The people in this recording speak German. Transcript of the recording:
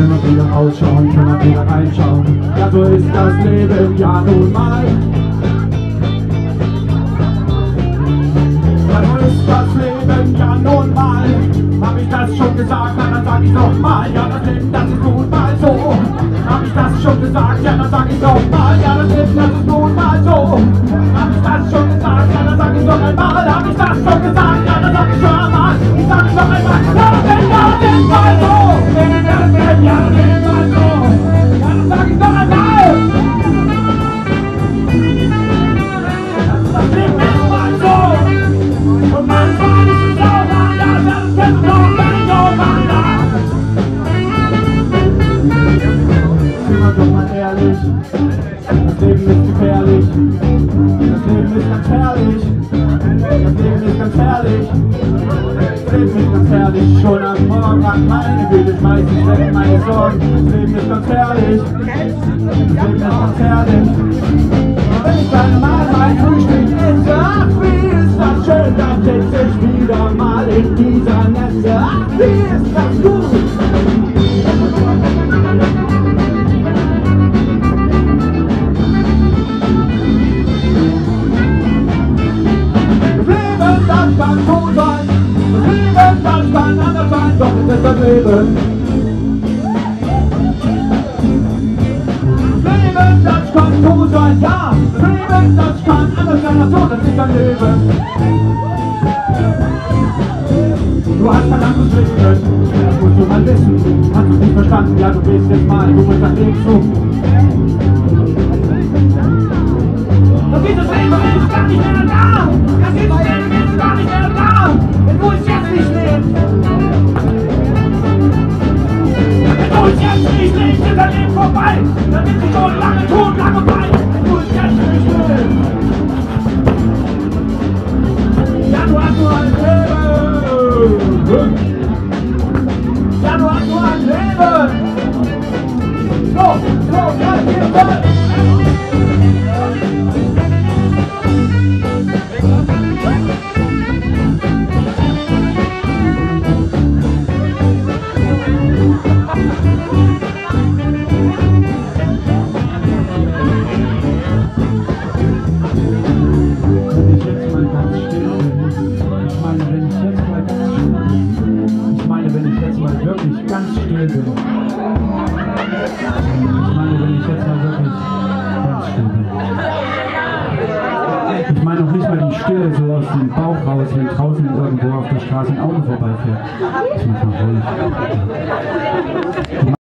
Können wir wieder rausschauen, können wir wieder reinschauen. Ja, so ist das Leben, ja nun mal. Ja, so ist das Leben, ja nun mal. Hab ich das schon gesagt, na, dann sag ich noch mal. Ja, das Leben, das ist nun mal so. Hab ich das schon gesagt, ja, dann sag ich noch mal. Ja, das Leben, das ist nun mal so. Hab ich das schon gesagt, ja, dann sag ich noch einmal. Hab ich das schon gesagt, ja, dann sag ich noch einmal. Ich sag es noch einmal. Ja, das Leben, mal so. Ja, das Leben, mal so. Ja, das sag ich noch einmal. Das Leben ist mal so. Und manchmal ist es auch mal, ja, das ist doch nicht so mal. Sind wir doch mal ehrlich, das Leben ist gefährlich, das Leben ist ganz herrlich, das Leben ist ganz herrlich, das Leben ist ganz herrlich, schon am Morgen, ach meine Güte, schmeiß ich weg meine Sorgen, das Leben ist ganz herrlich, das Leben ist ganz herrlich, wenn ich dann mal mein Frühstück esse, ach wie ist das schön, dann sitze ich wieder mal in dieser Nässe, ach wie ist das gut. Das kann so sein, das Leben, das kann anders sein, doch es ist das Leben. Das Leben, das kann so sein, ja, das Leben, das kann anders sein, ach so, das ist dein Leben. Du hast verdammtes Leben, das musst du mal wissen, hast du nicht verstanden, ja, du bist jetzt mal, du musst dein Leben suchen. Doch dieses Leben ist gar nicht mehr da, das ist Leben ist gar nicht mehr da, wenn du es jetzt nicht lebst. Wenn du es jetzt nicht lebst, ist dein Leben vorbei, dann bist du schon lange tot, lange bei, wenn du es jetzt nicht lebst. Ja, du hast nur ein Leben. Ja, du hast nur ein Leben. So, 3, 4, 5. Ganz still bin. Ich meine, wenn ich jetzt mal wirklich ganz still bin. Ich meine auch nicht mal die Stille so aus dem Bauch raus, wenn draußen irgendwo auf der Straße ein Auto vorbeifährt. Ich mach mal ruhig.